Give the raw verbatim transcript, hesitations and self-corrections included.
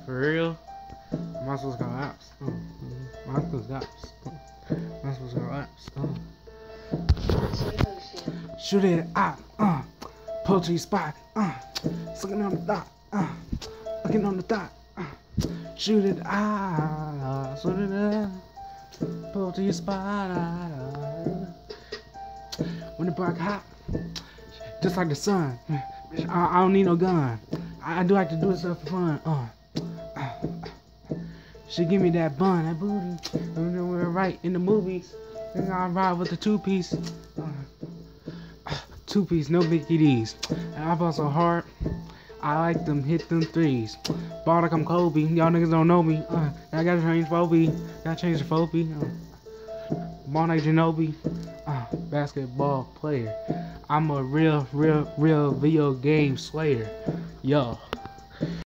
For real? Am I supposed to go apps? Uh, uh, am I supposed to go apps? Uh, am I supposed to go apps? Uh. Shoot it out, uh. Poultry spot, uh. Sucking on the dot, uh. Looking on the dot, uh. Shoot it out, shoot it out. Poultry spot, uh. When the block hot, just like the sun. I, I don't need no gun. I, I do like to do stuff for fun. Uh. She give me that bun, that booty. You know we're right in the movies. Then I ride with the two piece. Uh, two piece, no Mickey D's. And I ball so hard. I like them hit them threes. Ball like I'm Kobe. Y'all niggas don't know me. Uh, I gotta change Fobi. Gotta change the Fobi. Uh, ball like Ginobili. Uh, basketball player. I'm a real, real, real video game slayer. Yo.